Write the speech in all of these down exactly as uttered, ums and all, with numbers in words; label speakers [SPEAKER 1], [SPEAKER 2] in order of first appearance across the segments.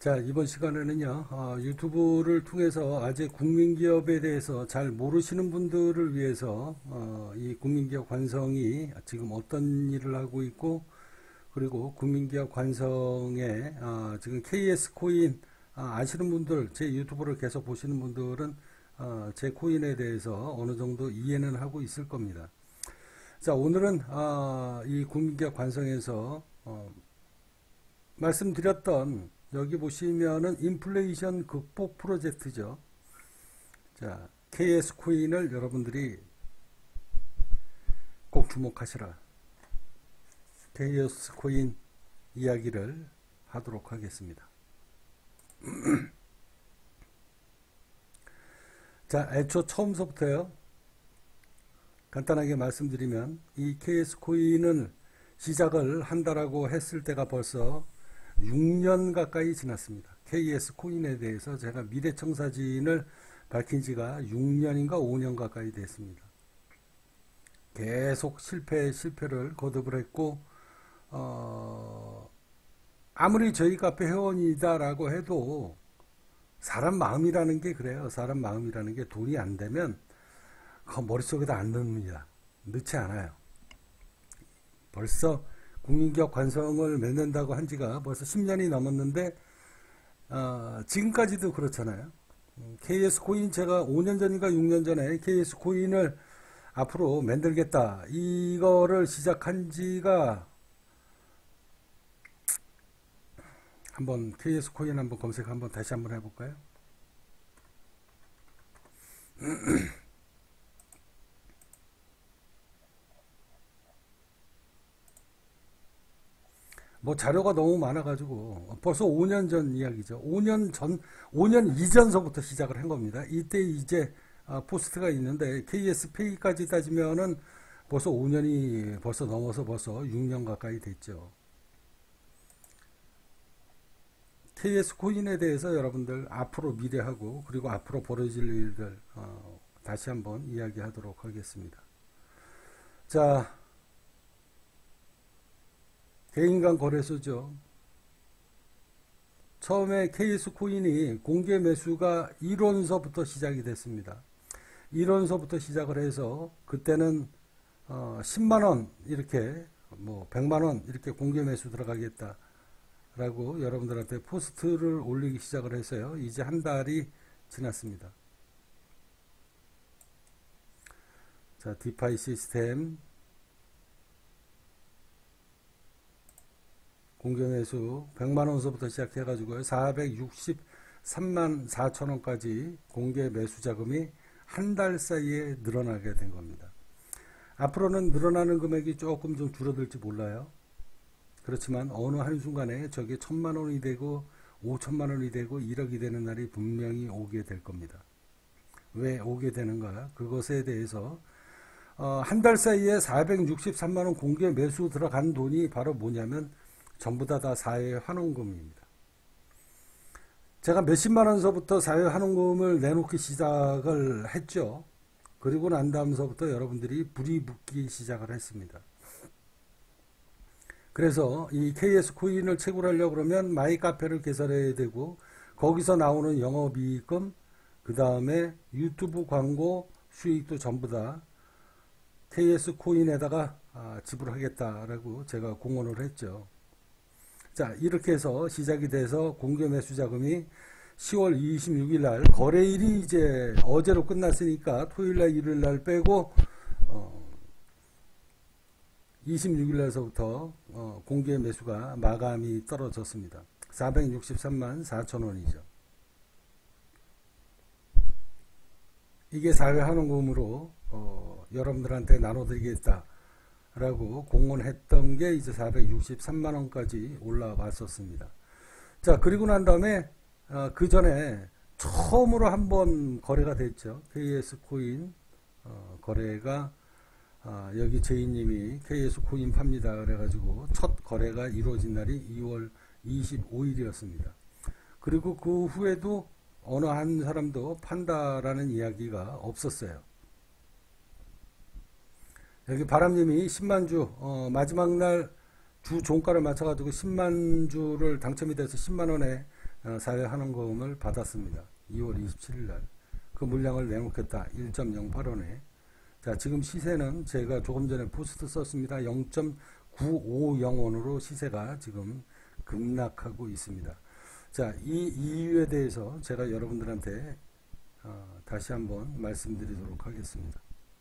[SPEAKER 1] 자, 이번 시간에는요, 어, 유튜브를 통해서 아직 국민기업에 대해서 잘 모르시는 분들을 위해서, 어, 이 국민기업 관성이 지금 어떤 일을 하고 있고, 그리고 국민기업 관성에, 어, 지금 케이에스 코인, 어, 아시는 분들, 제 유튜브를 계속 보시는 분들은, 어, 제 코인에 대해서 어느 정도 이해는 하고 있을 겁니다. 자, 오늘은, 어, 이 국민기업 관성에서, 어, 말씀드렸던 여기 보시면은 인플레이션 극복 프로젝트죠. 자, 케이에스 코인을 여러분들이 꼭 주목하시라. 케이에스 코인 이야기를 하도록 하겠습니다. 자, 애초 처음서부터요. 간단하게 말씀드리면 이 케이에스 코인을 시작을 한다라고 했을 때가 벌써 육 년 가까이 지났습니다. 케이에스 코인에 대해서 제가 미래청사진을 밝힌 지가 육 년인가 오 년 가까이 됐습니다. 계속 실패 실패를 거듭을 했고, 어, 아무리 저희 카페 회원이다라고 해도 사람 마음이라는 게 그래요. 사람 마음이라는 게 돈이 안 되면 그 머릿속에다 안 넣습니다. 넣지 않아요. 벌써 국민기업 관성을 맺는다고 한 지가 벌써 십 년이 넘었는데, 어, 지금까지도 그렇잖아요. 케이에스 코인 제가 오 년 전인가 육 년 전에 케이에스 코인을 앞으로 만들겠다. 이거를 시작한 지가 한번 케이에스 코인 한번 검색 한번 다시 한번 해볼까요? 뭐 자료가 너무 많아가지고 벌써 오 년 전 이야기죠. 오 년 전, 오 년 이전서부터 시작을 한 겁니다. 이때 이제 포스트가 있는데 케이에스 페이까지 따지면은 벌써 오 년이 벌써 넘어서 벌써 육 년 가까이 됐죠. 케이에스 코인에 대해서 여러분들 앞으로 미래하고 그리고 앞으로 벌어질 일들 어, 다시 한번 이야기하도록 하겠습니다. 자, 개인 간 거래소죠. 처음에 케이에스 코인이 공개 매수가 일 원서부터 시작이 됐습니다. 일 원서부터 시작을 해서 그때는 어 십만 원 이렇게 뭐 백만 원 이렇게 공개 매수 들어가겠다 라고 여러분들한테 포스트를 올리기 시작을 해서요. 이제 한 달이 지났습니다. 자, 디파이 시스템 공개 매수 백만 원서부터 시작해가지고 사백육십삼만 사천 원까지 공개 매수 자금이 한 달 사이에 늘어나게 된 겁니다. 앞으로는 늘어나는 금액이 조금 좀 줄어들지 몰라요. 그렇지만 어느 한순간에 저게 천만 원이 되고 오천만 원이 되고 일억이 되는 날이 분명히 오게 될 겁니다. 왜 오게 되는가? 그것에 대해서 어, 한 달 사이에 사백육십삼만 원 공개 매수 들어간 돈이 바로 뭐냐면 전부 다 다 사회 환원금입니다. 제가 몇십만 원서부터 사회 환원금을 내놓기 시작을 했죠. 그리고 난 다음서부터 여러분들이 불이 붙기 시작을 했습니다. 그래서 이 케이에스 코인을 채굴하려고 그러면 마이 카페를 개설해야 되고 거기서 나오는 영업이익금 그 다음에 유튜브 광고 수익도 전부 다 케이에스 코인에다가 지불하겠다라고 제가 공언을 했죠. 자, 이렇게 해서 시작이 돼서 공개 매수 자금이 시월 이십육일 날 거래일이 이제 어제로 끝났으니까 토요일날 일요일날 빼고 어 이십육일 날서부터 어 공개 매수가 마감이 떨어졌습니다. 사백육십삼만 사천 원이죠. 이게 사회 환원금으로 어 여러분들한테 나눠드리겠다 라고 공언했던 게 이제 사백육십삼만 원까지 올라왔었습니다. 자, 그리고 난 다음에 어, 그 전에 처음으로 한번 거래가 됐죠. 케이에스 코인 어, 거래가 어, 여기 제이님이 케이에스 코인 팝니다 그래가지고 첫 거래가 이루어진 날이 이월 이십오일이었습니다. 그리고 그 후에도 어느 한 사람도 판다라는 이야기가 없었어요. 여기 바람님이 십만 주 어, 마지막 날 주 종가를 맞춰가지고 십만 주를 당첨이 돼서 십만 원에 어, 사회환원금을 받았습니다. 이월 이십칠일 날. 그 물량을 내놓겠다. 일 점 영팔 원에. 자, 지금 시세는 제가 조금 전에 포스트 썼습니다. 영 점 구오영 원으로 시세가 지금 급락하고 있습니다. 자, 이 이유에 대해서 제가 여러분들한테 어, 다시 한번 말씀드리도록 하겠습니다.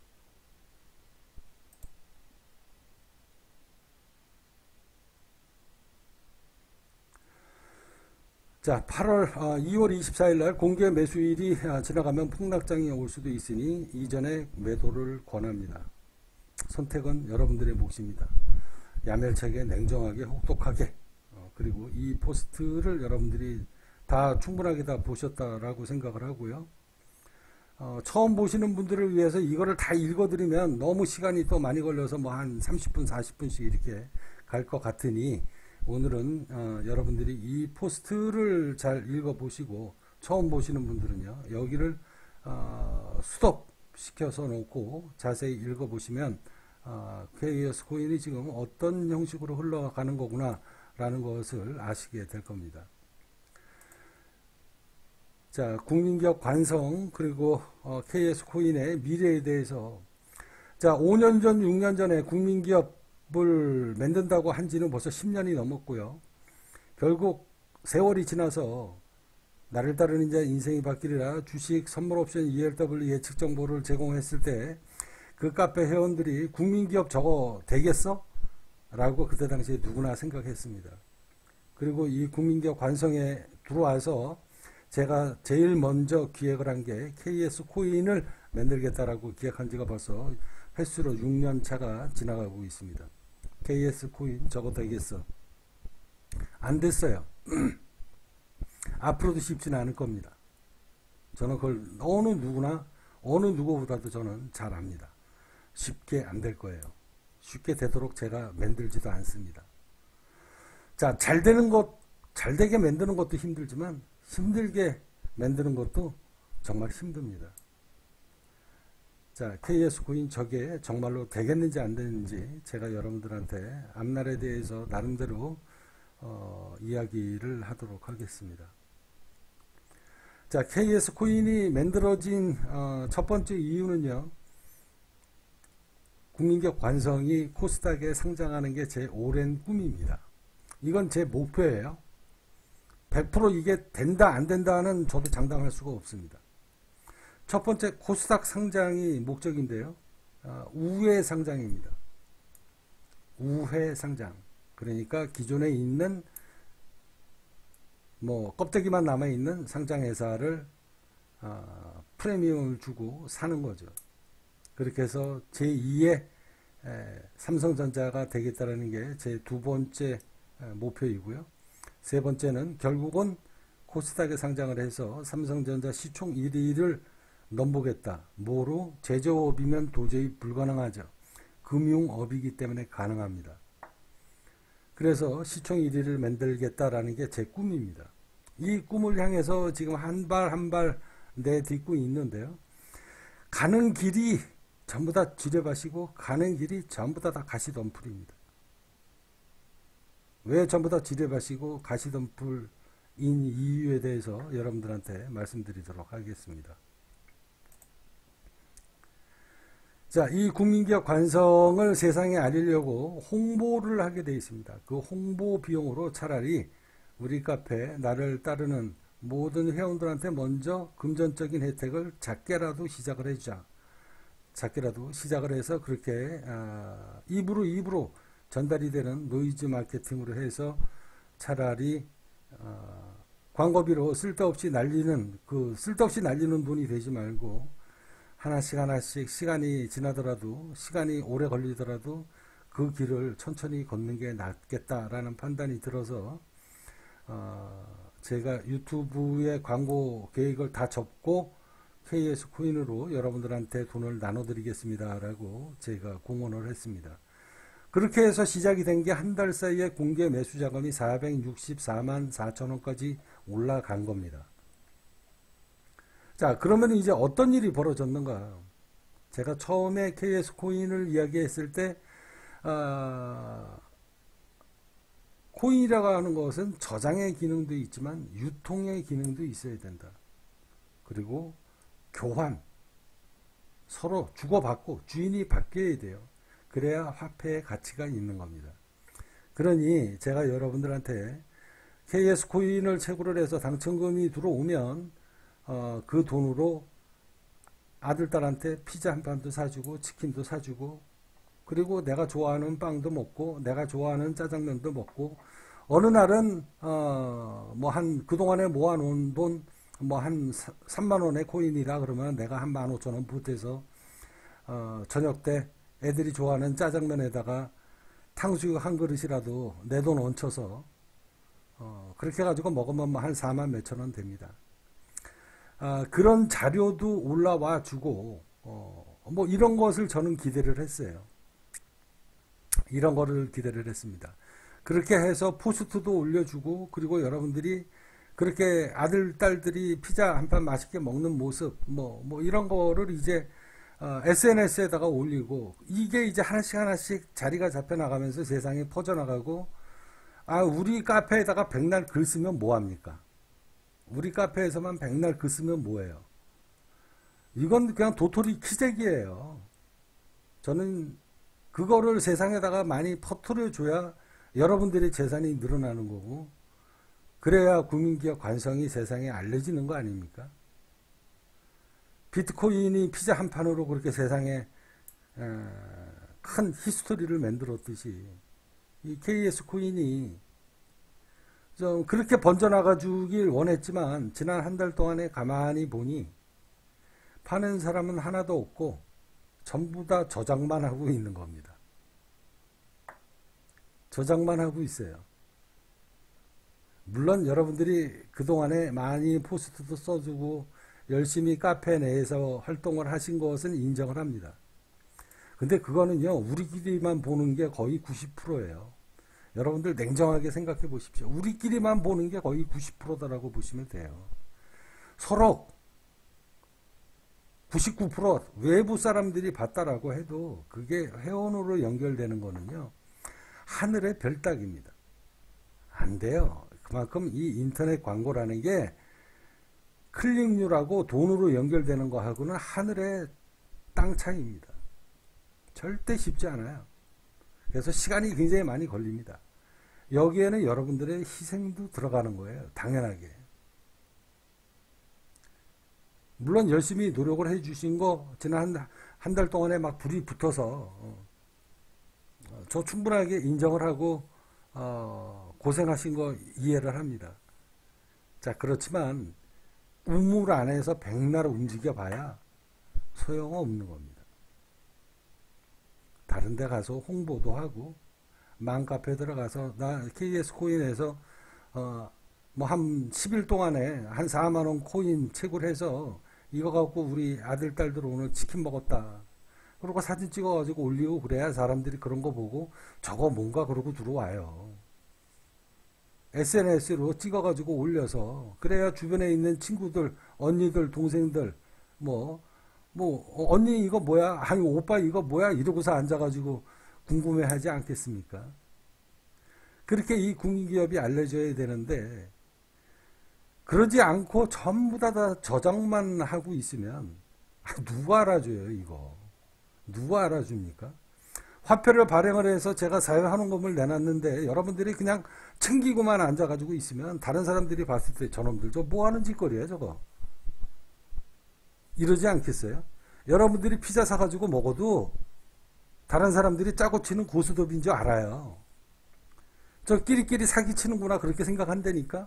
[SPEAKER 1] 자, 팔월, 어, 이월 이십사일 날 공개 매수일이 아, 지나가면 폭락장이 올 수도 있으니 이전에 매도를 권합니다. 선택은 여러분들의 몫입니다. 야멸차게, 냉정하게, 혹독하게, 어, 그리고 이 포스트를 여러분들이 다 충분하게 다 보셨다라고 생각을 하고요. 어, 처음 보시는 분들을 위해서 이거를 다 읽어드리면 너무 시간이 또 많이 걸려서 뭐 한 삼십 분, 사십 분씩 이렇게 갈 것 같으니 오늘은 어, 여러분들이 이 포스트를 잘 읽어보시고 처음 보시는 분들은요. 여기를 어, 스톱 시켜서 놓고 자세히 읽어보시면 어, 케이에스 코인이 지금 어떤 형식으로 흘러가는 거구나 라는 것을 아시게 될 겁니다. 자, 국민기업 관성 그리고 어, 케이에스 코인의 미래에 대해서 자, 오 년 전, 육 년 전에 국민기업을 만든다고 한 지는 벌써 십 년이 넘었고요. 결국 세월이 지나서 나를 따르는 이제 인생이 바뀌리라 주식 선물옵션 이엘더블유 예측 정보를 제공했을 때 그 카페 회원들이 국민기업 저거 되겠어? 라고 그때 당시에 누구나 생각했습니다. 그리고 이 국민기업 관성에 들어와서 제가 제일 먼저 기획을 한 게 케이에스 코인을 만들겠다라고 기획한 지가 벌써 횟수로 육 년 차가 지나가고 있습니다. 케이에스 코인 저거 되겠어? 안 됐어요. 앞으로도 쉽지는 않을 겁니다. 저는 그걸 어느 누구나 어느 누구보다도 저는 잘 압니다. 쉽게 안 될 거예요. 쉽게 되도록 제가 만들지도 않습니다. 자, 잘 되는 것, 잘 되게 만드는 것도 힘들지만 힘들게 만드는 것도 정말 힘듭니다. 자, 케이에스 코인 저게 정말로 되겠는지 안 되는지 제가 여러분들한테 앞날에 대해서 나름대로 어, 이야기를 하도록 하겠습니다. 자, 케이에스 코인이 만들어진 어, 첫 번째 이유는요. 국민기업 관성이 코스닥에 상장하는 게 제 오랜 꿈입니다. 이건 제 목표예요. 백 퍼센트 이게 된다 안 된다는 저도 장담할 수가 없습니다. 첫 번째 코스닥 상장이 목적인데요. 어, 우회 상장입니다. 우회 상장. 그러니까 기존에 있는 뭐 껍데기만 남아있는 상장회사를 어, 프리미엄을 주고 사는 거죠. 그렇게 해서 제이의 에, 삼성전자가 되겠다는 게 제 두 번째 에, 목표이고요. 세 번째는 결국은 코스닥에 상장을 해서 삼성전자 시총 일 위를 넘보겠다. 뭐로? 제조업이면 도저히 불가능하죠. 금융업이기 때문에 가능합니다. 그래서 시총 일 위를 만들겠다라는 게 제 꿈입니다. 이 꿈을 향해서 지금 한 발 한 발 내딛고 있는데요. 가는 길이 전부 다 지뢰밭이고 가는 길이 전부 다, 다 가시덤불입니다. 왜 전부 다 지뢰밭이고 가시덤불인 이유에 대해서 여러분들한테 말씀드리도록 하겠습니다. 자, 이 국민기업 관성을 세상에 알리려고 홍보를 하게 되어 있습니다. 그 홍보 비용으로 차라리 우리 카페 나를 따르는 모든 회원들한테 먼저 금전적인 혜택을 작게라도 시작을 해주자. 작게라도 시작을 해서 그렇게 아, 입으로 입으로 전달이 되는 노이즈 마케팅으로 해서 차라리 어, 광고비로 쓸데없이 날리는 그 쓸데없이 날리는 돈이 되지 말고 하나씩 하나씩 시간이 지나더라도 시간이 오래 걸리더라도 그 길을 천천히 걷는 게 낫겠다라는 판단이 들어서 어, 제가 유튜브에 광고 계획을 다 접고 케이에스 코인으로 여러분들한테 돈을 나눠드리겠습니다 라고 제가 공언을 했습니다. 그렇게 해서 시작이 된 게 한 달 사이에 공개 매수 자금이 사백육십사만 사천 원까지 올라간 겁니다. 자, 그러면 이제 어떤 일이 벌어졌는가? 제가 처음에 케이에스 코인을 이야기했을 때 어, 코인이라고 하는 것은 저장의 기능도 있지만 유통의 기능도 있어야 된다. 그리고 교환, 서로 주고받고 주인이 바뀌어야 돼요. 그래야 화폐의 가치가 있는 겁니다. 그러니 제가 여러분들한테 케이에스 코인을 채굴을 해서 당첨금이 들어오면 어, 그 돈으로 아들, 딸한테 피자 한 판도 사주고 치킨도 사주고 그리고 내가 좋아하는 빵도 먹고 내가 좋아하는 짜장면도 먹고 어느 날은 어, 뭐 한 그동안에 모아놓은 돈 뭐 한 삼만 원의 코인이라 그러면 내가 한 만 오천 원 보태서 어, 저녁 때 애들이 좋아하는 짜장면에다가 탕수육 한 그릇이라도 내 돈 얹혀서 어, 그렇게 해가지고 먹으면 한 사만 몇천 원 됩니다. 아, 그런 자료도 올라와 주고 어, 뭐 이런 것을 저는 기대를 했어요. 이런 거를 기대를 했습니다. 그렇게 해서 포스트도 올려주고 그리고 여러분들이 그렇게 아들, 딸들이 피자 한 판 맛있게 먹는 모습 뭐, 뭐 이런 거를 이제 어, 에스엔에스에다가 올리고 이게 이제 하나씩 하나씩 자리가 잡혀 나가면서 세상에 퍼져나가고 아 우리 카페에다가 백날 글 쓰면 뭐합니까? 우리 카페에서만 백날 글 쓰면 뭐예요? 이건 그냥 도토리 키재기예요. 저는 그거를 세상에다가 많이 퍼뜨려 줘야 여러분들의 재산이 늘어나는 거고 그래야 국민기업 관성이 세상에 알려지는 거 아닙니까? 비트코인이 피자 한 판으로 그렇게 세상에 큰 히스토리를 만들었듯이 이 케이에스 코인이 좀 그렇게 번져나가 주길 원했지만 지난 한 달 동안에 가만히 보니 파는 사람은 하나도 없고 전부 다 저장만 하고 있는 겁니다. 저장만 하고 있어요. 물론 여러분들이 그동안에 많이 포스트도 써주고 열심히 카페 내에서 활동을 하신 것은 인정을 합니다. 근데 그거는요 우리끼리만 보는 게 거의 구십 퍼센트예요. 여러분들 냉정하게 생각해 보십시오. 우리끼리만 보는 게 거의 구십 퍼센트다라고 보시면 돼요. 서로 구십구 퍼센트 외부 사람들이 봤다라고 해도 그게 회원으로 연결되는 거는요 하늘의 별 따기입니다. 안 돼요. 그만큼 이 인터넷 광고라는 게 클릭률하고 돈으로 연결되는 거하고는 하늘의 땅 차이입니다. 절대 쉽지 않아요. 그래서 시간이 굉장히 많이 걸립니다. 여기에는 여러분들의 희생도 들어가는 거예요. 당연하게. 물론 열심히 노력을 해주신 거 지난 한 달 동안에 막 불이 붙어서 어, 저 충분하게 인정을 하고 어, 고생하신 거 이해를 합니다. 자 그렇지만 우물 안에서 백날 움직여 봐야 소용없는 겁니다. 다른 데 가서 홍보도 하고 맘카페 들어가서 나 케이에스 코인에서 어, 뭐 한 십 일 동안에 한 사만 원 코인 채굴해서 이거 갖고 우리 아들 딸들 오늘 치킨 먹었다. 그리고 사진 찍어가지고 올리고 그래야 사람들이 그런 거 보고 저거 뭔가 그러고 들어와요. 에스엔에스로 찍어가지고 올려서 그래야 주변에 있는 친구들, 언니들, 동생들 뭐, 뭐 어, 언니 이거 뭐야? 아니 오빠 이거 뭐야? 이러고서 앉아가지고 궁금해하지 않겠습니까? 그렇게 이 국민기업이 알려져야 되는데 그러지 않고 전부 다, 다 저장만 하고 있으면 누가 알아줘요 이거? 누가 알아줍니까? 화폐를 발행을 해서 제가 사회환원금을 내놨는데 여러분들이 그냥 챙기고만 앉아가지고 있으면 다른 사람들이 봤을 때 저놈들 저 뭐하는 짓거리야 저거? 이러지 않겠어요? 여러분들이 피자 사가지고 먹어도 다른 사람들이 짜고 치는 고스톱인 줄 알아요. 저 끼리끼리 사기치는구나 그렇게 생각한다니까?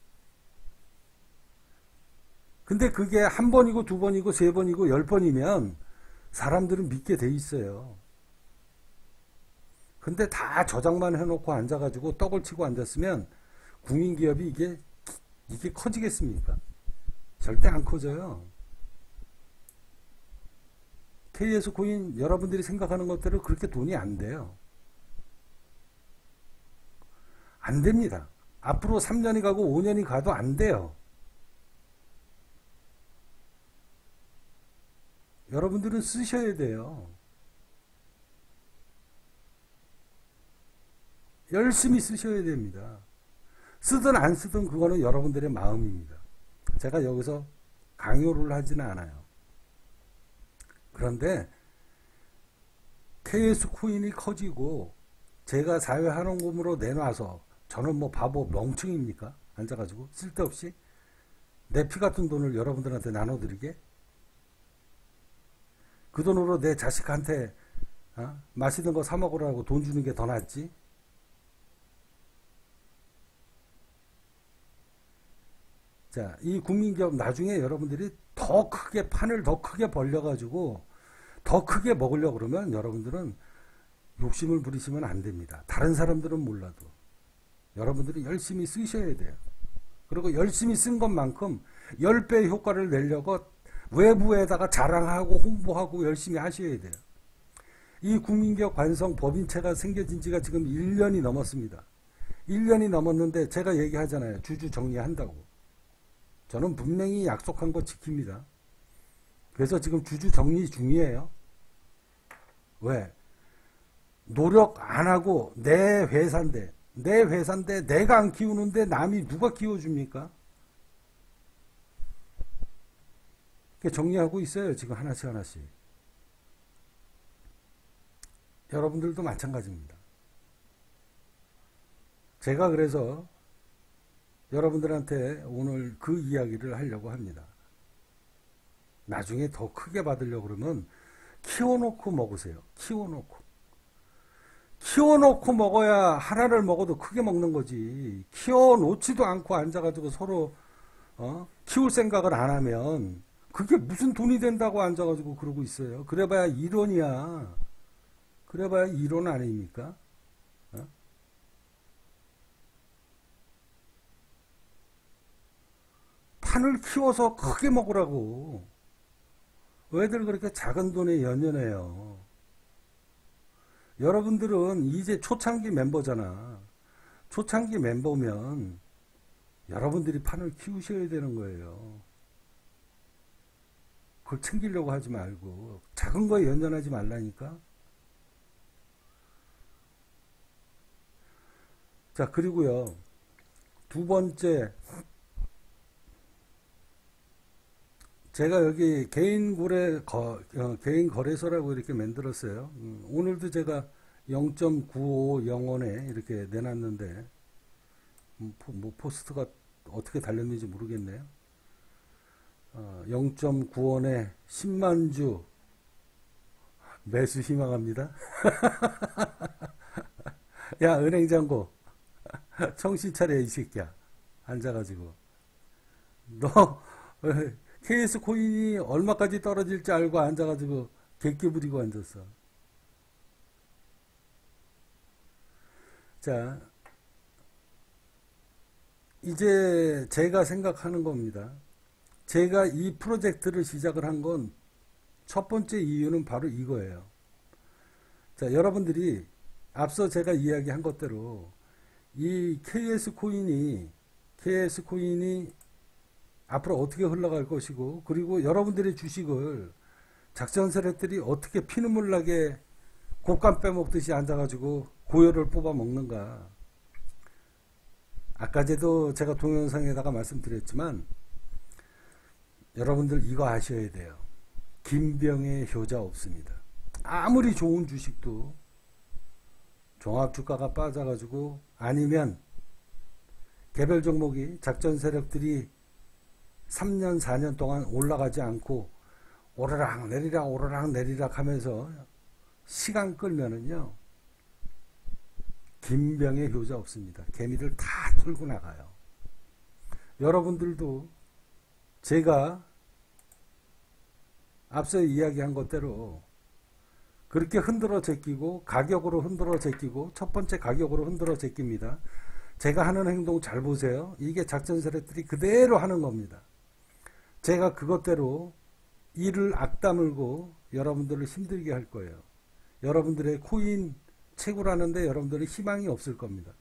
[SPEAKER 1] 근데 그게 한 번이고 두 번이고 세 번이고 열 번이면 사람들은 믿게 돼 있어요. 근데 다 저장만 해놓고 앉아가지고 떡을 치고 앉았으면 국민기업이 이게 이게 커지겠습니까? 절대 안 커져요. 케이에스 코인 여러분들이 생각하는 것대로 그렇게 돈이 안 돼요. 안 됩니다. 앞으로 삼 년이 가고 오 년이 가도 안 돼요. 여러분들은 쓰셔야 돼요. 열심히 쓰셔야 됩니다. 쓰든 안 쓰든 그거는 여러분들의 마음입니다. 제가 여기서 강요를 하지는 않아요. 그런데 케이에스 코인이 커지고 제가 사회환원금으로 내놔서 저는 뭐 바보 멍청입니까? 앉아가지고 쓸데없이 내 피 같은 돈을 여러분들한테 나눠드리게? 그 돈으로 내 자식한테 어? 맛있는 거 사 먹으라고 돈 주는 게 더 낫지? 자, 이 국민기업 나중에 여러분들이 더 크게 판을 더 크게 벌려가지고 더 크게 먹으려고 그러면 여러분들은 욕심을 부리시면 안 됩니다. 다른 사람들은 몰라도 여러분들이 열심히 쓰셔야 돼요. 그리고 열심히 쓴 것만큼 십 배의 효과를 내려고 외부에다가 자랑하고 홍보하고 열심히 하셔야 돼요. 이 국민기업 관성 법인체가 생겨진 지가 지금 일 년이 넘었습니다. 일 년이 넘었는데 제가 얘기하잖아요. 주주 정리한다고. 저는 분명히 약속한 거 지킵니다. 그래서 지금 주주 정리 중이에요. 왜? 노력 안 하고 내 회사인데 내 회사인데 내가 안 키우는데 남이 누가 키워줍니까? 정리하고 있어요. 지금 하나씩 하나씩. 여러분들도 마찬가지입니다. 제가 그래서 여러분들한테 오늘 그 이야기를 하려고 합니다. 나중에 더 크게 받으려고 그러면 키워놓고 먹으세요. 키워놓고. 키워놓고 먹어야 하나를 먹어도 크게 먹는 거지. 키워놓지도 않고 앉아가지고 서로 어? 키울 생각을 안 하면 그게 무슨 돈이 된다고 앉아가지고 그러고 있어요. 그래봐야 이론이야. 그래봐야 이론 아닙니까? 어? 판을 키워서 크게 먹으라고. 왜들 그렇게 작은 돈에 연연해요? 여러분들은 이제 초창기 멤버잖아. 초창기 멤버면 여러분들이 판을 키우셔야 되는 거예요. 그걸 챙기려고 하지 말고 작은 거에 연연하지 말라니까. 자, 그리고요. 두 번째, 제가 여기 개인 거래 거, 어, 개인 거래소라고 이렇게 만들었어요. 음, 오늘도 제가 영 점 구오영 원에 이렇게 내놨는데 음, 포, 뭐 포스트가 어떻게 달렸는지 모르겠네요. 어, 영 점 구 원에 십만 주 매수 희망합니다. 야, 은행장고 정신 차려 이 새끼야. 앉아가지고 너 케이에스 코인이 얼마까지 떨어질지 알고 앉아가지고 객기 부리고 앉았어. 자, 이제 제가 생각하는 겁니다. 제가 이 프로젝트를 시작을 한 건 첫 번째 이유는 바로 이거예요. 자, 여러분들이 앞서 제가 이야기한 것대로 이 케이에스 코인이 케이에스 코인이 앞으로 어떻게 흘러갈 것이고, 그리고 여러분들의 주식을 작전 세력들이 어떻게 피눈물 나게 곶감 빼먹듯이 앉아가지고 고열을 뽑아 먹는가. 아까 제도 제가 동영상에다가 말씀드렸지만 여러분들 이거 아셔야 돼요. 김병의 효자 없습니다. 아무리 좋은 주식도 종합주가가 빠져가지고 아니면 개별 종목이 작전 세력들이 삼 년 사 년 동안 올라가지 않고 오르락 내리락 오르락 내리락 하면서 시간 끌면은요, 김병의 효자 없습니다. 개미들 다 털고 나가요. 여러분들도 제가 앞서 이야기한 것대로 그렇게 흔들어 제끼고 가격으로 흔들어 제끼고 첫 번째 가격으로 흔들어 제낍니다. 제가 하는 행동 잘 보세요. 이게 작전 세력들이 그대로 하는 겁니다. 제가 그것대로 이를 악다물고 여러분들을 힘들게 할 거예요. 여러분들의 코인 채굴하는데 여러분들의 희망이 없을 겁니다.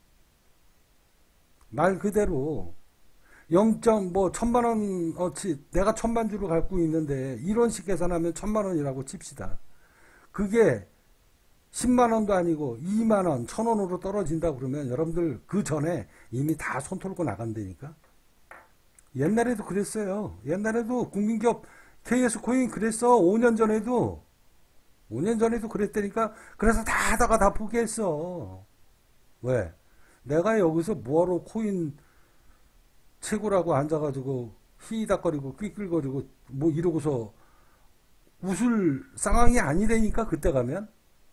[SPEAKER 1] 말 그대로 영. 뭐 천만 원어치 내가 천만 주를 갖고 있는데 일 원씩 계산하면 천만 원이라고 칩시다. 그게 십만 원도 아니고 이만 원, 천 원으로 떨어진다 그러면 여러분들 그 전에 이미 다 손 털고 나간다니까. 옛날에도 그랬어요. 옛날에도 국민기업 케이에스 코인 그랬어. 오 년 전에도. 오 년 전에도 그랬다니까. 그래서 다 하다가 다 포기했어. 왜? 내가 여기서 뭐하러 코인 최고라고 앉아가지고 히히닥거리고 낄낄거리고 뭐 이러고서 웃을 상황이 아니라니까. 그때 가면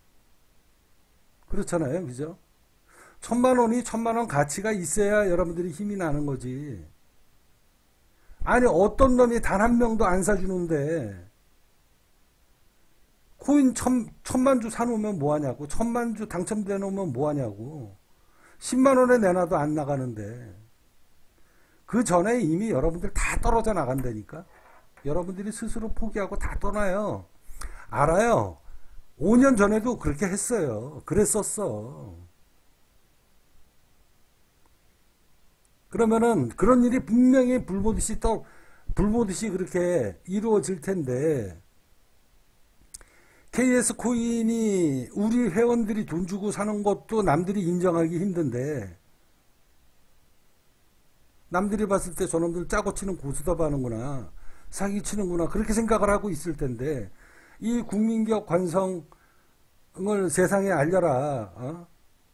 [SPEAKER 1] 그렇잖아요. 그죠? 천만 원이 천만 원 가치가 있어야 여러분들이 힘이 나는 거지. 아니 어떤 놈이 단 한 명도 안 사주는데 코인 천, 천만 주 사놓으면 뭐하냐고. 천만 주 당첨돼 놓으면 뭐하냐고. 십만 원에 내놔도 안 나가는데 그 전에 이미 여러분들 다 떨어져 나간다니까. 여러분들이 스스로 포기하고 다 떠나요. 알아요. 오 년 전에도 그렇게 했어요. 그랬었어. 그러면은 그런 일이 분명히 불보듯이 또 불보듯이 그렇게 이루어질 텐데, 케이에스 코인이 우리 회원들이 돈 주고 사는 것도 남들이 인정하기 힘든데, 남들이 봤을 때 저놈들 짜고 치는 고수다 하는구나, 사기 치는구나, 그렇게 생각을 하고 있을 텐데, 이 국민기업 관성을 세상에 알려라. 어?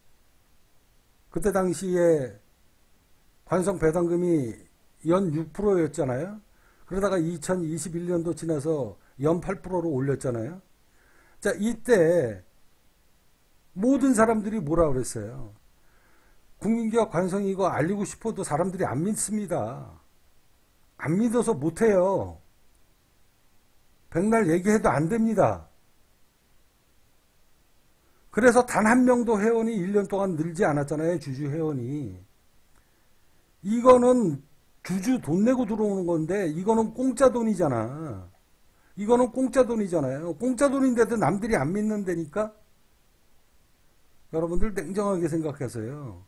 [SPEAKER 1] 그때 당시에 관성 배당금이 연 육 퍼센트였잖아요. 그러다가 이천이십일 년도 지나서 연 팔 퍼센트로 올렸잖아요. 자, 이때 모든 사람들이 뭐라 그랬어요? 국민기업 관성 이거 알리고 싶어도 사람들이 안 믿습니다. 안 믿어서 못해요. 백날 얘기해도 안 됩니다. 그래서 단 한 명도 회원이 일 년 동안 늘지 않았잖아요. 주주 회원이. 이거는 주주 돈 내고 들어오는 건데 이거는 공짜 돈이잖아. 이거는 공짜 돈이잖아요. 공짜 돈인데도 남들이 안 믿는다니까? 여러분들 냉정하게 생각하세요.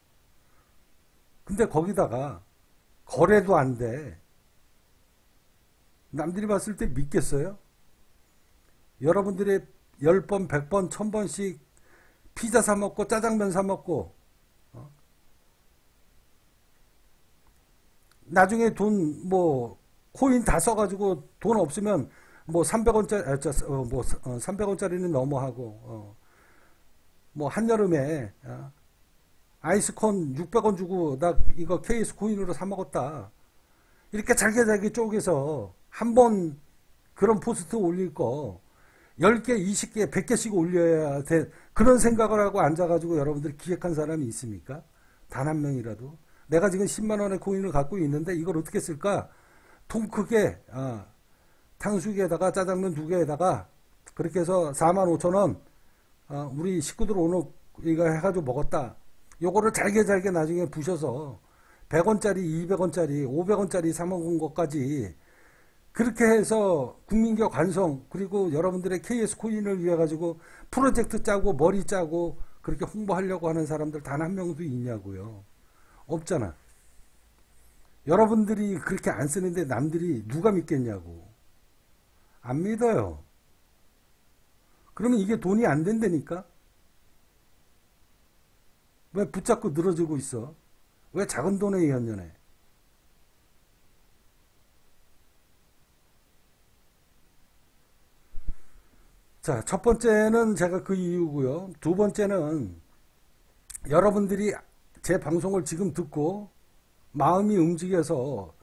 [SPEAKER 1] 근데 거기다가 거래도 안 돼. 남들이 봤을 때 믿겠어요? 여러분들의 십 번, 백 번, 천 번씩 피자 사 먹고 짜장면 사 먹고 어? 나중에 돈 뭐 코인 다 써가지고 돈 없으면 뭐 삼백 원짜리 아, 저, 어, 뭐 어, 삼백 원짜리는 너무하고 어. 뭐 한여름에 어? 아이스콘 육백 원 주고 나 이거 케이에스 코인으로 사 먹었다. 이렇게 잘게 잘게 쪼개서 한 번 그런 포스트 올릴 거 열 개, 이십 개, 백 개씩 올려야 돼. 그런 생각을 하고 앉아가지고 여러분들이 기획한 사람이 있습니까? 단 한 명이라도. 내가 지금 십만 원의 코인을 갖고 있는데 이걸 어떻게 쓸까? 통 크게 어, 탕수육에다가 짜장면 두 개에다가 그렇게 해서 사만 오천 원 어, 우리 식구들 오늘 이거 해가지고 먹었다. 요거를 잘게 잘게 나중에 부셔서 백 원짜리, 이백 원짜리, 오백 원짜리 사 먹은 것까지 그렇게 해서 국민기업 관성 그리고 여러분들의 케이에스 코인을 위해 가지고 프로젝트 짜고 머리 짜고 그렇게 홍보하려고 하는 사람들 단 한 명도 있냐고요. 없잖아. 여러분들이 그렇게 안 쓰는데 남들이 누가 믿겠냐고. 안 믿어요. 그러면 이게 돈이 안 된다니까? 왜 붙잡고 늘어지고 있어? 왜 작은 돈에 연연해? 자, 첫 번째는 제가 그 이유고요. 두 번째는 여러분들이 제 방송을 지금 듣고 마음이 움직여서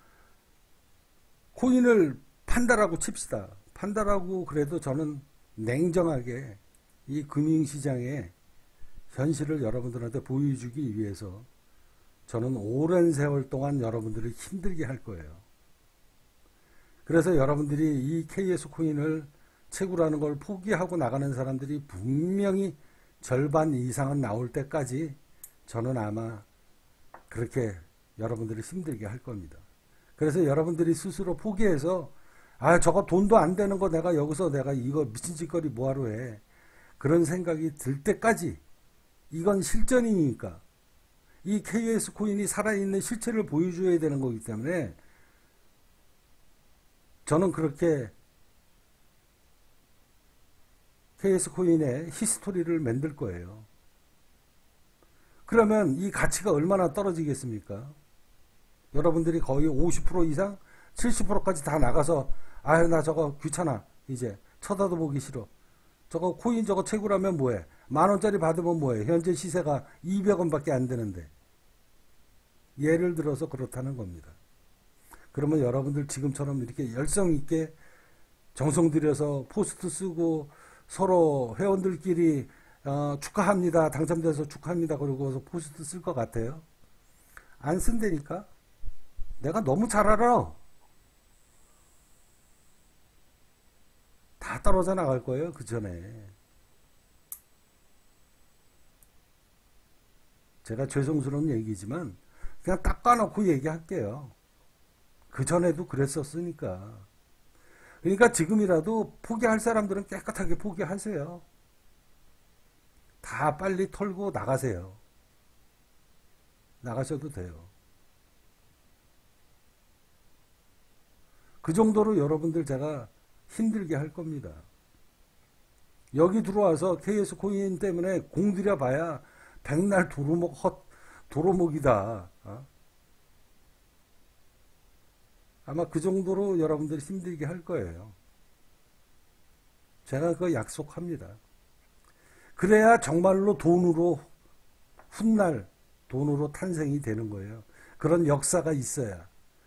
[SPEAKER 1] 코인을 판다라고 칩시다. 판다라고 그래도 저는 냉정하게 이 금융시장의 현실을 여러분들한테 보여주기 위해서 저는 오랜 세월 동안 여러분들을 힘들게 할 거예요. 그래서 여러분들이 이 케이에스 코인을 채굴하는 걸 포기하고 나가는 사람들이 분명히 절반 이상은 나올 때까지 저는 아마 그렇게 여러분들을 힘들게 할 겁니다. 그래서 여러분들이 스스로 포기해서 아 저거 돈도 안 되는 거 내가 여기서 내가 이거 미친 짓거리 뭐하러 해. 그런 생각이 들 때까지 이건 실전이니까 이 케이에스 코인이 살아있는 실체를 보여줘야 되는 거기 때문에 저는 그렇게 케이에스 코인의 히스토리를 만들 거예요. 그러면 이 가치가 얼마나 떨어지겠습니까? 여러분들이 거의 오십 퍼센트 이상, 칠십 퍼센트까지 다 나가서 아유 나 저거 귀찮아, 이제 쳐다도 보기 싫어, 저거 코인 저거 채굴하면 뭐해, 만원짜리 받으면 뭐해, 현재 시세가 이백 원밖에 안 되는데. 예를 들어서 그렇다는 겁니다. 그러면 여러분들 지금처럼 이렇게 열성 있게 정성 들여서 포스트 쓰고 서로 회원들끼리 어, 축하합니다, 당첨돼서 축하합니다 그러고서 포스트 쓸 것 같아요? 안 쓴다니까. 내가 너무 잘 알아. 다 떨어져 나갈 거예요, 그 전에. 제가 죄송스러운 얘기지만 그냥 딱 까놓고 얘기할게요. 그 전에도 그랬었으니까. 그러니까 지금이라도 포기할 사람들은 깨끗하게 포기하세요. 다 빨리 털고 나가세요. 나가셔도 돼요. 그 정도로 여러분들 제가 힘들게 할 겁니다. 여기 들어와서 케이에스 코인 때문에 공들여 봐야 백날 도루묵 헛 도루묵이다. 어? 아마 그 정도로 여러분들이 힘들게 할 거예요. 제가 그거 약속합니다. 그래야 정말로 돈으로 훗날 돈으로 탄생이 되는 거예요. 그런 역사가 있어야.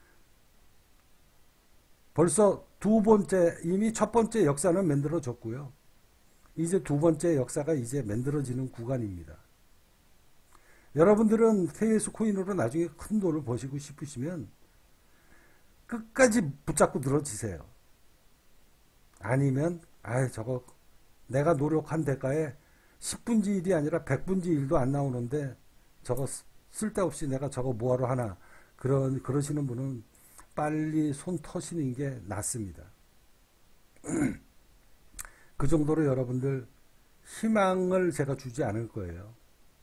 [SPEAKER 1] 벌써 두 번째, 이미 첫 번째 역사는 만들어졌고요. 이제 두 번째 역사가 이제 만들어지는 구간입니다. 여러분들은 케이에스 코인으로 나중에 큰 돈을 버시고 싶으시면 끝까지 붙잡고 늘어지세요. 아니면 아 저거 내가 노력한 대가에 십분지 일이 아니라 백분지 일도 안 나오는데 저거 쓸데없이 내가 저거 뭐하러 하나, 그런 그러시는 분은 빨리 손 터시는 게 낫습니다. 그 정도로 여러분들 희망을 제가 주지 않을 거예요.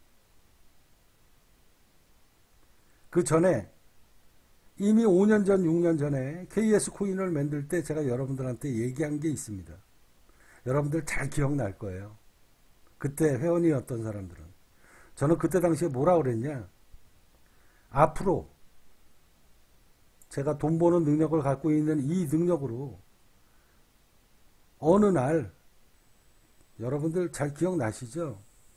[SPEAKER 1] 그 전에 이미 오 년 전, 육 년 전에 케이에스 코인을 만들 때 제가 여러분들한테 얘기한 게 있습니다. 여러분들 잘 기억날 거예요. 그때 회원이었던 사람들은. 저는 그때 당시에 뭐라 그랬냐. 앞으로 제가 돈 버는 능력을 갖고 있는 이 능력으로 어느 날, 여러분들 잘 기억나시죠?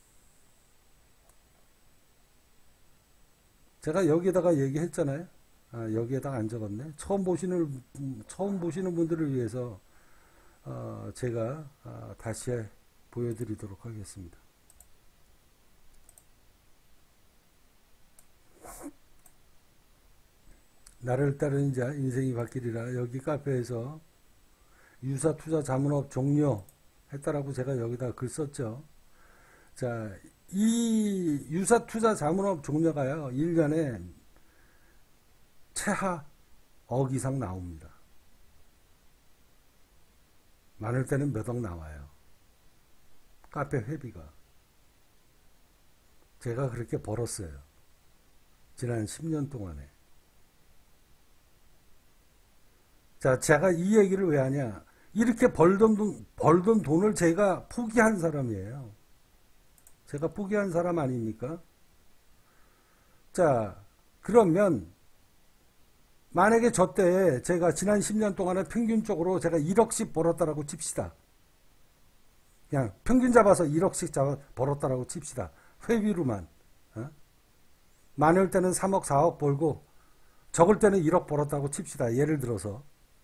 [SPEAKER 1] 제가 여기에다가 얘기했잖아요. 아, 여기에다가 안 적었네. 처음 보시는, 처음 보시는 분들을 위해서, 어, 제가, 어, 다시 보여드리도록 하겠습니다. 나를 따르는 자 인생이 바뀌리라. 여기 카페에서 유사투자 자문업 종료했다라고 제가 여기다 글 썼죠. 자, 이 유사투자 자문업 종료가요, 일 년에 최하 억 이상 나옵니다. 많을 때는 몇 억 나와요. 카페 회비가. 제가 그렇게 벌었어요. 지난 십 년 동안에. 자, 제가 이 얘기를 왜 하냐. 이렇게 벌던 돈, 벌던 돈을 제가 포기한 사람이에요. 제가 포기한 사람 아닙니까? 자, 그러면 만약에 저 때 제가 지난 십 년 동안에 평균적으로 제가 일억씩 벌었다라고 칩시다. 그냥 평균 잡아서 일억씩 잡아 벌었다라고 칩시다. 회비로만. 어? 많을 때는 삼억, 사억 벌고 적을 때는 일억 벌었다고 칩시다. 예를 들어서.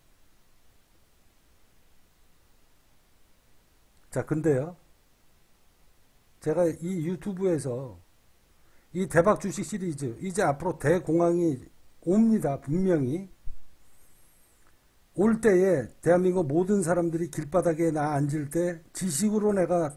[SPEAKER 1] 자, 근데요, 제가 이 유튜브에서 이 대박 주식 시리즈, 이제 앞으로 대공황이 옵니다. 분명히. 올 때에 대한민국 모든 사람들이 길바닥에 나 앉을 때 지식으로 내가,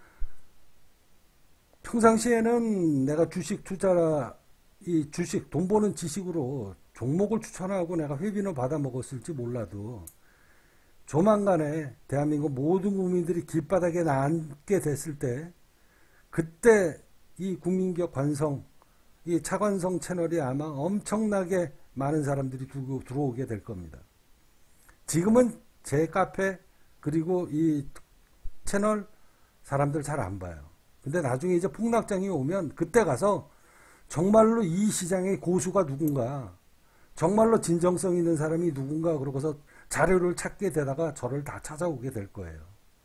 [SPEAKER 1] 평상시에는 내가 주식 투자, 이 주식 돈 버는 지식으로 종목을 추천하고 내가 회비는 받아 먹었을지 몰라도 조만간에 대한민국 모든 국민들이 길바닥에 나 앉게 됐을 때, 그때 이 국민격 관성, 이 차관성 채널이 아마 엄청나게 많은 사람들이 들어오게 될 겁니다. 지금은 제 카페 그리고 이 채널 사람들 잘 안 봐요. 근데 나중에 이제 폭락장이 오면 그때 가서 정말로 이 시장의 고수가 누군가, 정말로 진정성 있는 사람이 누군가 그러고서 자료를 찾게 되다가 저를 다 찾아오게 될 거예요.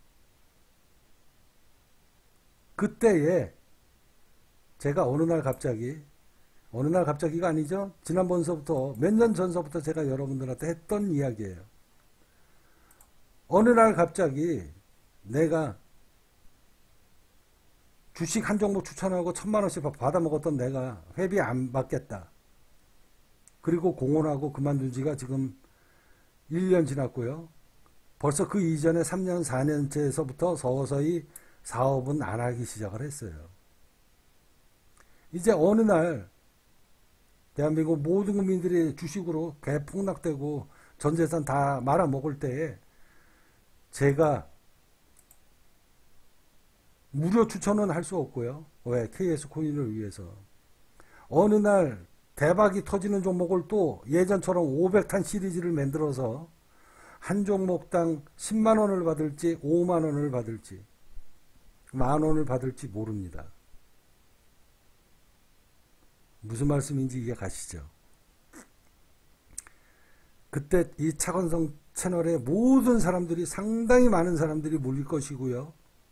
[SPEAKER 1] 그때에 제가 어느 날 갑자기, 어느 날 갑자기가 아니죠. 지난번서부터, 몇 년 전서부터 제가 여러분들한테 했던 이야기예요. 어느 날 갑자기 내가 주식 한 종목 추천하고 천만 원씩 받아 먹었던 내가 회비 안 받겠다. 그리고 공언하고 그만둔 지가 지금 일 년 지났고요. 벌써 그 이전에 삼 년, 사 년째에서부터 서서히 사업은 안 하기 시작을 했어요. 이제 어느 날 대한민국 모든 국민들이 주식으로 대폭락되고 전 재산 다 말아먹을 때에 제가 무료 추천은 할 수 없고요. 왜? 케이에스 코인을 위해서. 어느 날 대박이 터지는 종목을 또 예전처럼 오백 탄 시리즈를 만들어서 한 종목당 십만 원을 받을지 오만 원을 받을지 만 원을 받을지 모릅니다. 무슨 말씀인지 이해 가시죠? 그때 이 차건성 채널에 모든 사람들이, 상당히 많은 사람들이 몰릴 것이고요.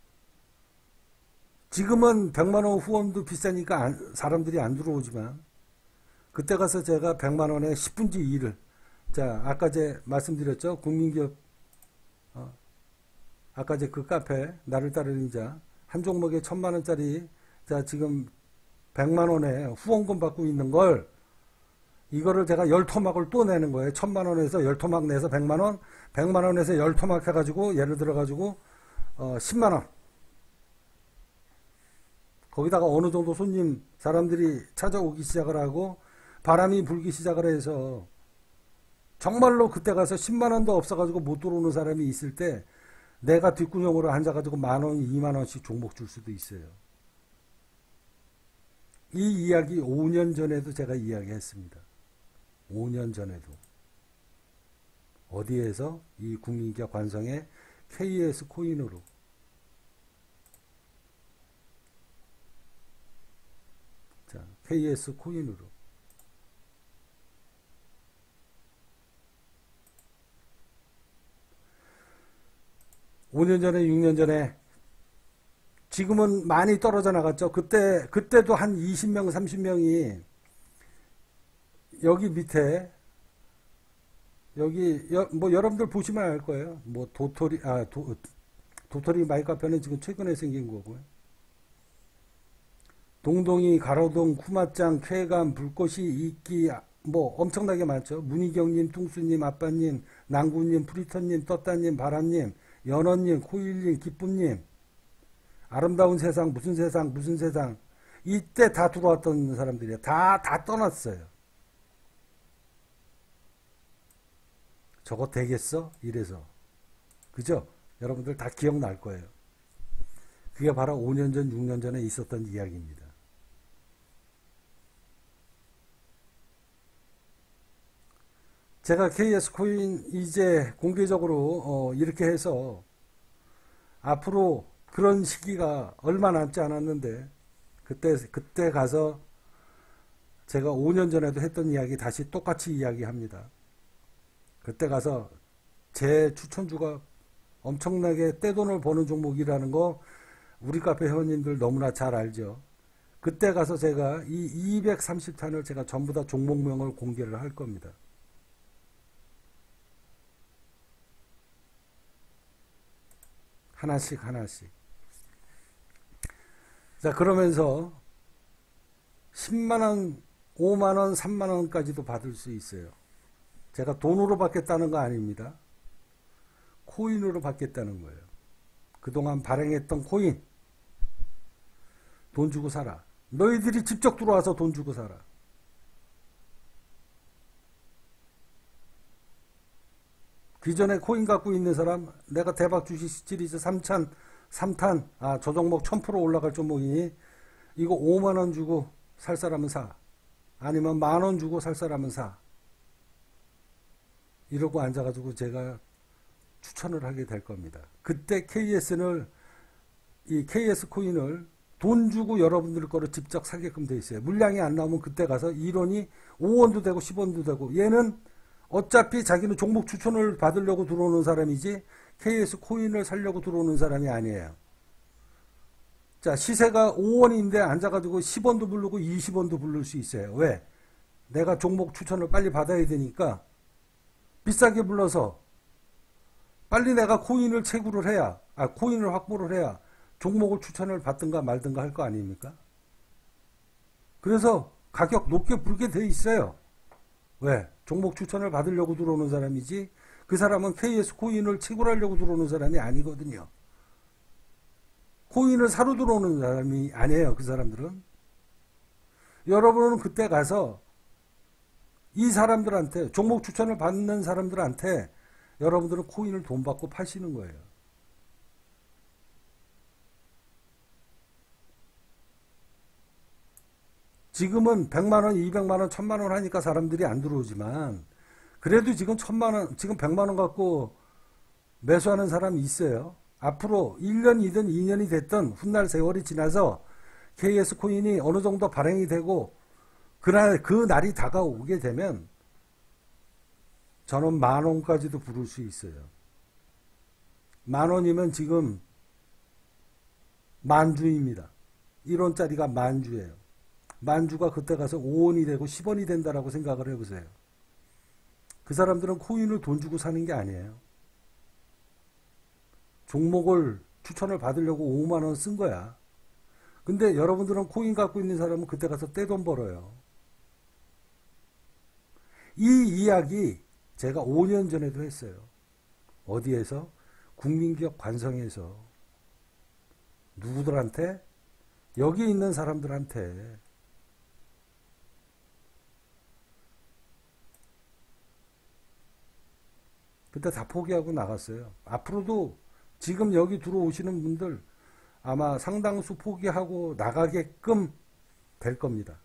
[SPEAKER 1] 지금은 백만 원 후원도 비싸니까 안, 사람들이 안 들어오지만 그때 가서 제가 백만 원에 십 분지 일을, 자 아까 제 말씀드렸죠. 국민기업, 어, 아까 제 그 카페 나를 따르는 자 한 종목에 천만 원짜리, 자 지금 백만 원에 후원금 받고 있는 걸, 이거를 제가 열 토막을 또 내는 거예요. 천만 원에서 열 토막 내서 백만 원, 백만 원에서 열 토막 해가지고 예를 들어가지고 어, 십만 원. 거기다가 어느 정도 손님, 사람들이 찾아오기 시작을 하고 바람이 불기 시작을 해서 정말로 그때 가서 십만 원도 없어가지고 못 들어오는 사람이 있을 때 내가 뒷구녕으로 앉아가지고 만 원, 이만 원씩 종목 줄 수도 있어요. 이 이야기 오 년 전에도 제가 이야기했습니다. 오 년 전에도. 어디에서? 이 국민기업 관성의 케이에스 코인으로. 자, 케이에스 코인으로. 오 년 전에, 육 년 전에, 지금은 많이 떨어져 나갔죠. 그때, 그때도 한 이십 명, 삼십 명이 여기 밑에, 여기, 여, 뭐 여러분들 보시면 알 거예요. 뭐 도토리, 아, 도, 도토리 마이카페는 지금 최근에 생긴 거고요. 동동이, 가로동, 쿠마짱, 쾌감, 불꽃이, 이끼, 뭐 엄청나게 많죠. 문희경님, 뚱수님, 아빠님, 낭구님, 프리터님, 떴다님, 바람님, 연어님, 코일님, 기쁨님, 아름다운 세상, 무슨 세상, 무슨 세상. 이때 다 들어왔던 사람들이에요. 다, 다 떠났어요. 저거 되겠어? 이래서. 그죠? 여러분들 다 기억날 거예요. 그게 바로 오 년 전, 육 년 전에 있었던 이야기입니다. 제가 케이에스 코인 이제 공개적으로 어 이렇게 해서 앞으로 그런 시기가 얼마 남지 않았는데 그때 그때 가서 제가 오 년 전에도 했던 이야기 다시 똑같이 이야기합니다. 그때 가서 제 추천주가 엄청나게 떼돈을 버는 종목이라는 거 우리 카페 회원님들 너무나 잘 알죠. 그때 가서 제가 이 이백삼십 탄을 제가 전부 다 종목명을 공개를 할 겁니다. 하나씩 하나씩. 자, 그러면서 십만 원, 오만 원, 삼만 원까지도 받을 수 있어요. 제가 돈으로 받겠다는 거 아닙니다. 코인으로 받겠다는 거예요. 그동안 발행했던 코인. 돈 주고 사라. 너희들이 직접 들어와서 돈 주고 사라. 기존에 코인 갖고 있는 사람, 내가 대박 주식 시리즈 삼 탄, 삼 탄, 아, 저 종목 천 퍼센트 올라갈 종목이니, 이거 오만 원 주고 살 사람은 사. 아니면 만 원 주고 살 사람은 사. 이러고 앉아가지고 제가 추천을 하게 될 겁니다. 그때 케이에스를 이 케이에스 코인을 돈 주고 여러분들 거를 직접 사게끔 돼 있어요. 물량이 안 나오면 그때 가서 일 원이 오 원도 되고 십 원도 되고, 얘는 어차피 자기는 종목 추천을 받으려고 들어오는 사람이지 케이에스 코인을 사려고 들어오는 사람이 아니에요. 자, 시세가 오 원인데 앉아가지고 십 원도 부르고 이십 원도 부를 수 있어요. 왜? 내가 종목 추천을 빨리 받아야 되니까 비싸게 불러서 빨리 내가 코인을 채굴을 해야, 아, 코인을 확보를 해야 종목을 추천을 받든가 말든가 할 거 아닙니까? 그래서 가격 높게 부르게 돼 있어요. 왜? 종목 추천을 받으려고 들어오는 사람이지 그 사람은 케이에스 코인을 채굴하려고 들어오는 사람이 아니거든요. 코인을 사러 들어오는 사람이 아니에요. 그 사람들은. 여러분은 그때 가서 이 사람들한테, 종목 추천을 받는 사람들한테 여러분들은 코인을 돈 받고 파시는 거예요. 지금은 백만 원, 이백만 원, 천만 원 하니까 사람들이 안 들어오지만, 그래도 지금 천만 원, 지금 백만 원 갖고 매수하는 사람이 있어요. 앞으로 일 년이든 이 년이 됐든 훗날 세월이 지나서 케이에스 코인이 어느 정도 발행이 되고 그날 그 날이 다가오게 되면 저는 만 원까지도 부를 수 있어요. 만 원이면 지금 만주입니다. 일 원짜리가 만주예요. 만주가 그때 가서 오 원이 되고 십 원이 된다라고 생각을 해보세요. 그 사람들은 코인을 돈 주고 사는 게 아니에요. 종목을 추천을 받으려고 오만 원 쓴 거야. 근데 여러분들은 코인 갖고 있는 사람은 그때 가서 떼돈 벌어요. 이 이야기 제가 오 년 전에도 했어요. 어디에서? 국민기업 관성에서. 누구들한테? 여기 있는 사람들한테. 그때 다 포기하고 나갔어요. 앞으로도 지금 여기 들어오시는 분들 아마 상당수 포기하고 나가게끔 될 겁니다.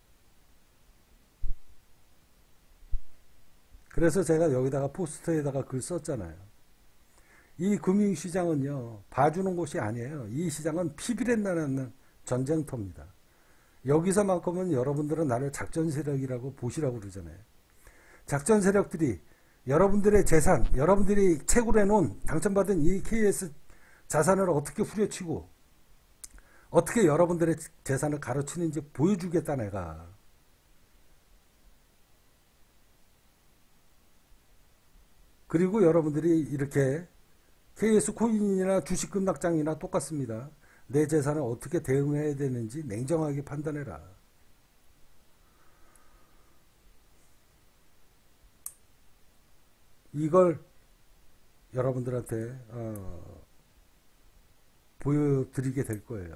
[SPEAKER 1] 그래서 제가 여기다가 포스터에다가 글 썼잖아요. 이 금융시장은요, 봐주는 곳이 아니에요. 이 시장은 피비린내나는 전쟁터입니다. 여기서만큼은 여러분들은 나를 작전세력이라고 보시라고 그러잖아요. 작전세력들이 여러분들의 재산, 여러분들이 채굴해 놓은 당첨받은 이 케이에스 자산을 어떻게 후려치고 어떻게 여러분들의 재산을 가로치는지 보여주겠다 내가. 그리고 여러분들이 이렇게 케이에스 코인이나 주식 급락장이나 똑같습니다. 내 재산을 어떻게 대응해야 되는지 냉정하게 판단해라. 이걸 여러분들한테 어, 보여드리게 될 거예요.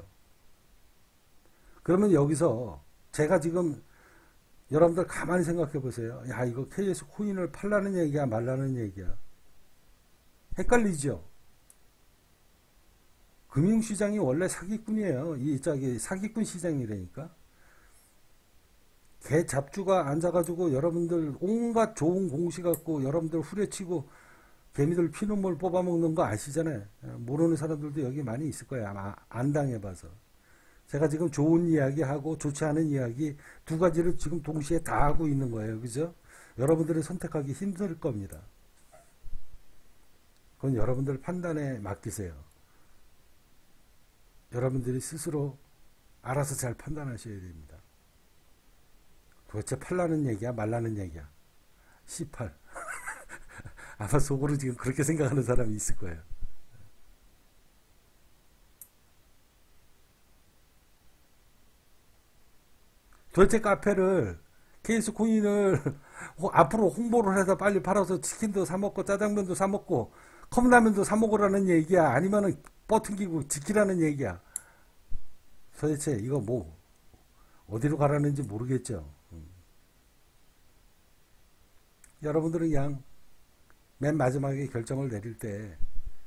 [SPEAKER 1] 그러면 여기서 제가 지금 여러분들 가만히 생각해 보세요. 야, 이거 케이에스 코인을 팔라는 얘기야 말라는 얘기야. 헷갈리죠? 금융시장이 원래 사기꾼이에요. 이 저기 사기꾼 시장이라니까. 개 잡주가 앉아가지고 여러분들 온갖 좋은 공시 갖고 여러분들 후려치고 개미들 피눈물 뽑아먹는 거 아시잖아요. 모르는 사람들도 여기 많이 있을 거예요. 아마 안 당해봐서. 제가 지금 좋은 이야기하고 좋지 않은 이야기 두 가지를 지금 동시에 다 하고 있는 거예요. 그죠? 여러분들이 선택하기 힘들 겁니다. 그건 여러분들 판단에 맡기세요. 여러분들이 스스로 알아서 잘 판단하셔야 됩니다. 도대체 팔라는 얘기야 말라는 얘기야. 씨팔. 아마 속으로 지금 그렇게 생각하는 사람이 있을 거예요. 도대체 카페를 케이에스 코인을 앞으로 홍보를 해서 빨리 팔아서 치킨도 사 먹고 짜장면도 사 먹고 컵라면도 사 먹으라는 얘기야? 아니면은 뻗팅기고 지키라는 얘기야? 도대체 이거 뭐 어디로 가라는지 모르겠죠. 음. 여러분들은 그냥 맨 마지막에 결정을 내릴 때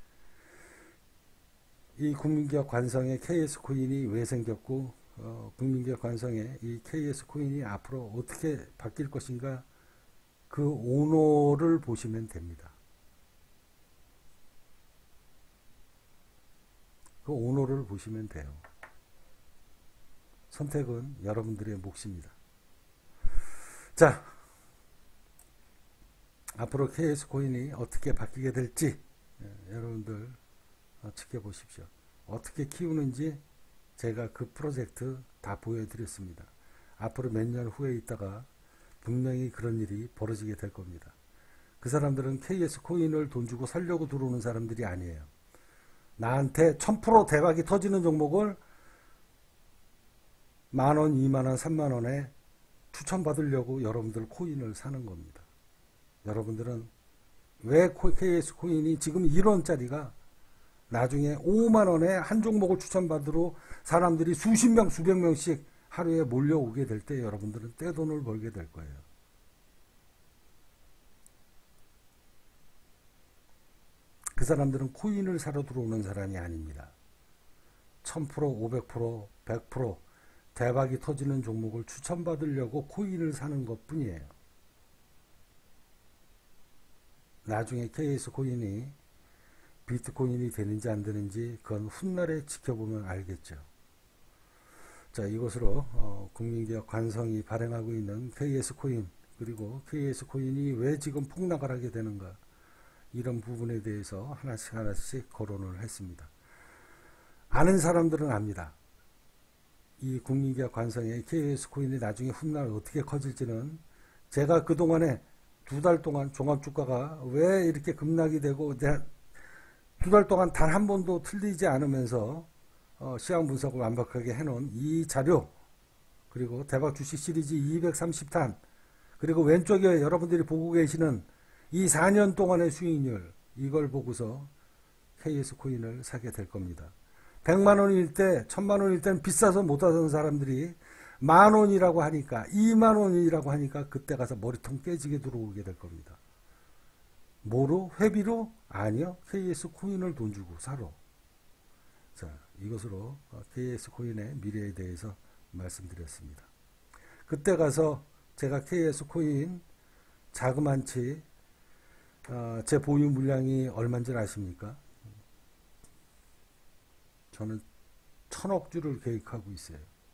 [SPEAKER 1] 이 국민기업 관성의 케이에스 코인이 왜 생겼고 어, 국민기업 관성의 이 케이에스 코인이 앞으로 어떻게 바뀔 것인가 그 오너를 보시면 됩니다. 그 오너를 앞으로를 보시면 돼요. 선택은 여러분들의 몫입니다. 자, 앞으로 케이에스 코인이 어떻게 바뀌게 될지 예, 여러분들 어, 지켜보십시오. 어떻게 키우는지 제가 그 프로젝트 다 보여드렸습니다. 앞으로 몇 년 후에 있다가 분명히 그런 일이 벌어지게 될 겁니다. 그 사람들은 케이에스 코인을 돈 주고 살려고 들어오는 사람들이 아니에요. 나한테 천 퍼센트 대박이 터지는 종목을 만원, 이만원, 삼만원에 추천받으려고 여러분들 코인을 사는 겁니다. 여러분들은 왜 케이에스 코인이 지금 일 원짜리가 나중에 오만원에 한 종목을 추천받으러 사람들이 수십 명, 수백 명씩 하루에 몰려오게 될 때 여러분들은 떼돈을 벌게 될 거예요. 그 사람들은 코인을 사러 들어오는 사람이 아닙니다. 천 퍼센트, 오백 퍼센트, 백 퍼센트 대박이 터지는 종목을 추천받으려고 코인을 사는 것 뿐이에요. 나중에 케이에스 코인이 비트코인이 되는지 안 되는지 그건 훗날에 지켜보면 알겠죠. 자, 이것으로 어, 국민기업 관성이 발행하고 있는 케이에스 코인, 그리고 케이에스 코인이 왜 지금 폭락을 하게 되는가, 이런 부분에 대해서 하나씩 하나씩 거론을 했습니다. 아는 사람들은 압니다. 이 국민기업 관성의 케이에스 코인이 나중에 훗날 어떻게 커질지는 제가 그동안에 두 달 동안 종합주가가 왜 이렇게 급락이 되고 두 달 동안 단 한 번도 틀리지 않으면서 어, 시황 분석을 완벽하게 해놓은 이 자료, 그리고 대박 주식 시리즈 이백삼십 탄, 그리고 왼쪽에 여러분들이 보고 계시는 이 사 년 동안의 수익률, 이걸 보고서 케이에스 코인을 사게 될 겁니다. 백만 원일 때, 천만 원일 때는 비싸서 못 사던 사람들이 만 원이라고 하니까, 이만 원이라고 하니까 그때 가서 머리통 깨지게 들어오게 될 겁니다. 뭐로? 회비로? 아니요. 케이에스 코인을 돈 주고 사러. 자, 이것으로 케이에스 코인의 미래에 대해서 말씀드렸습니다. 그때 가서 제가 케이에스 코인 자그만치 어, 제 보유 물량이 얼마인지 아십니까? 저는 천억 주를 계획하고 있어요.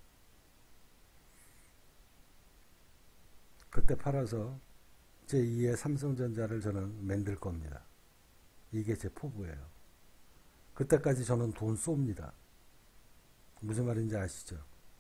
[SPEAKER 1] 그때 팔아서 제이의 삼성전자를 저는 만들 겁니다. 이게 제 포부예요. 그때까지 저는 돈 쏩니다. 무슨 말인지 아시죠?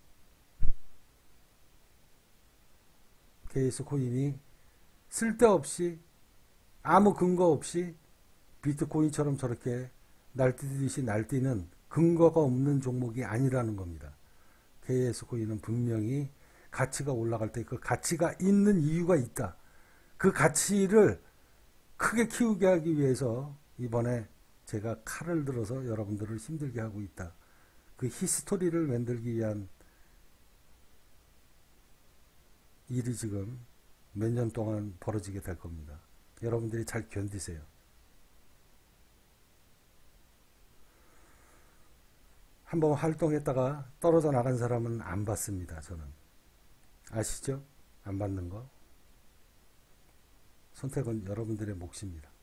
[SPEAKER 1] 케이에스 코인이 쓸데없이 아무 근거 없이 비트코인처럼 저렇게 날뛰듯이 날뛰는 근거가 없는 종목이 아니라는 겁니다. 케이에스 코인은 분명히 가치가 올라갈 때 그 가치가 있는 이유가 있다. 그 가치를 크게 키우게 하기 위해서 이번에 제가 칼을 들어서 여러분들을 힘들게 하고 있다. 그 히스토리를 만들기 위한 일이 지금 몇 년 동안 벌어지게 될 겁니다. 여러분들이 잘 견디세요. 한번 활동했다가 떨어져 나간 사람은 안 받습니다. 저는. 아시죠? 안 받는 거. 선택은 여러분들의 몫입니다.